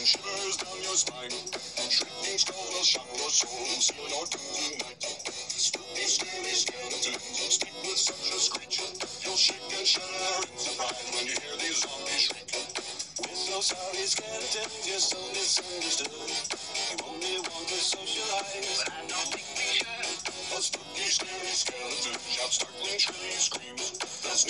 shivers down your spine. Shrieking skull will shock your soul, seal your doom tonight. Spooky, scary skeletons speak with such a screech. You'll shake and shudder in surprise when you hear these zombies shriek. We're so sorry, skeletons, you're so misunderstood. You only want to socialize, but I don't think we should. A spooky, scary skeleton shouts startling, shrilly screams. They'll